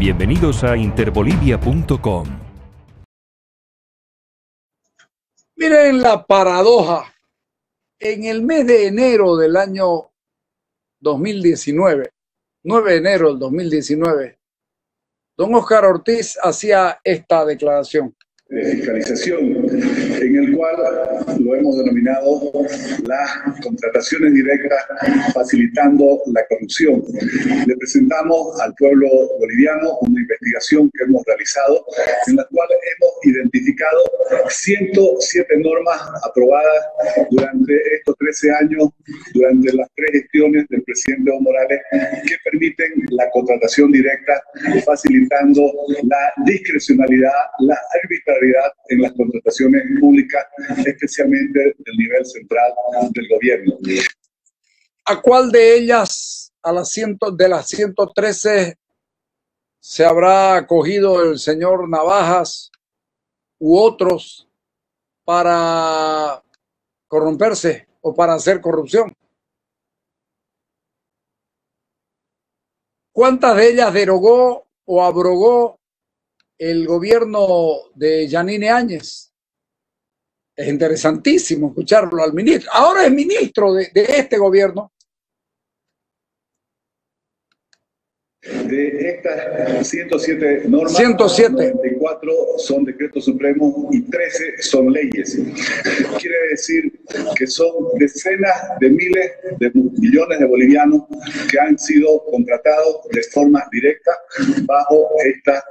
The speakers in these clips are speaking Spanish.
Bienvenidos a interbolivia.com. Miren la paradoja. En el mes de enero del año 2019, 9 de enero del 2019, don Óscar Ortiz hacía esta declaración. De fiscalización, en el cual lo hemos denominado las contrataciones directas facilitando la corrupción. Le presentamos al pueblo boliviano una investigación que hemos realizado en la cual hemos identificado 107 normas aprobadas durante estos 13 años, durante las 3 gestiones del presidente Evo Morales, que permiten la contratación directa, facilitando la discrecionalidad, la arbitrariedad en las contrataciones públicas, especialmente del nivel central del gobierno. ¿A cuál de ellas, de las 113, se habrá acogido el señor Navajas u otros para corromperse o para hacer corrupción? ¿Cuántas de ellas derogó o abrogó el gobierno de Yanine Áñez? Es interesantísimo escucharlo al ministro. Ahora es ministro de este gobierno. De estas 107 normas, 94 son decretos supremos y 13 son leyes. Quiere decir que son decenas de miles de millones de bolivianos que han sido contratados de forma directa bajo estas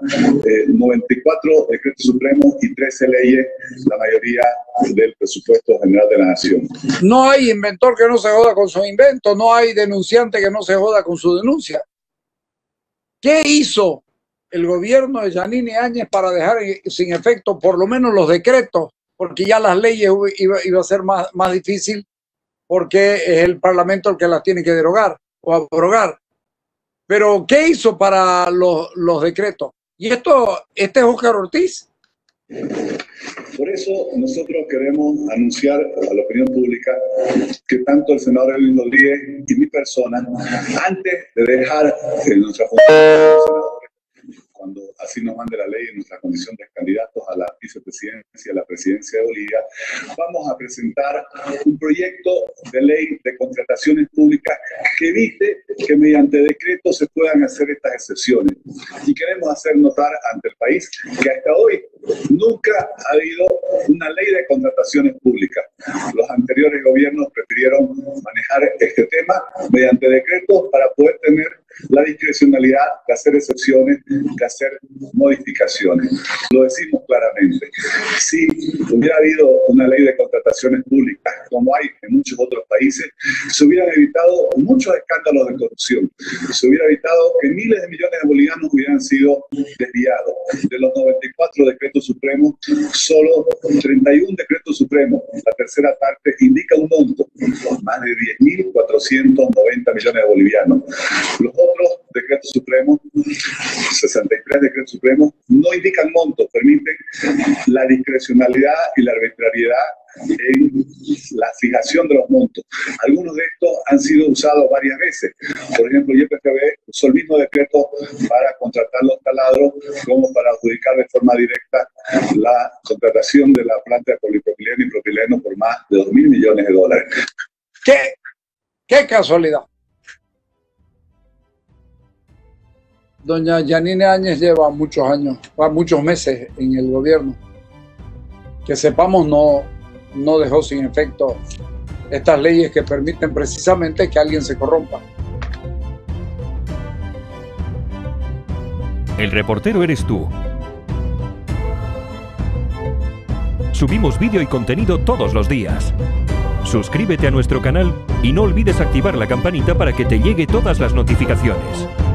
94 decretos supremos y 13 leyes, la mayoría del presupuesto general de la nación. No hay inventor que no se joda con su invento, no hay denunciante que no se joda con su denuncia. ¿Qué hizo el gobierno de Yanine Áñez para dejar sin efecto por lo menos los decretos? Porque ya las leyes iba a ser más difícil, porque es el Parlamento el que las tiene que derogar o abrogar. Pero ¿qué hizo para los decretos? Y este es Óscar Ortiz. Por eso nosotros queremos anunciar a la opinión pública que tanto el senador Elwin Rodríguez y mi persona, antes de dejar nuestra función de senadores, cuando así nos mande la ley en nuestra condición de candidatos a la vicepresidencia, a la presidencia de Bolivia, vamos a presentar un proyecto de ley de contrataciones públicas que evite que mediante decretos se puedan hacer estas excepciones. Y queremos hacer notar ante el país que hasta hoy nunca ha habido una ley de contrataciones públicas. Los anteriores gobiernos prefirieron manejar este tema mediante decretos para poder tener la discrecionalidad de hacer excepciones, de hacer modificaciones. Lo decimos claramente. Si hubiera habido una ley de contrataciones públicas, como hay en muchos otros países, se hubieran evitado muchos escándalos de corrupción. Se hubiera evitado que miles de millones de bolivianos hubieran sido desviados. De los 94 decretos supremos, solo 31 decretos supremos, la tercera parte, indica un monto, más de 10.490 millones de bolivianos. Los otros decretos supremos, 63 decretos supremos, no indican montos, permiten la discrecionalidad y la arbitrariedad en la fijación de los montos. Algunos de estos han sido usados varias veces. Por ejemplo, YPFB usó el mismo decreto para contratar los taladros como para adjudicar de forma directa la contratación de la planta de polipropileno y propileno por más de 2.000 millones de dólares. ¡Qué casualidad! Doña Yanine Áñez lleva muchos años, muchos meses en el gobierno. Que sepamos, no dejó sin efecto estas leyes que permiten precisamente que alguien se corrompa. El reportero eres tú. Subimos vídeo y contenido todos los días. Suscríbete a nuestro canal y no olvides activar la campanita para que te llegue todas las notificaciones.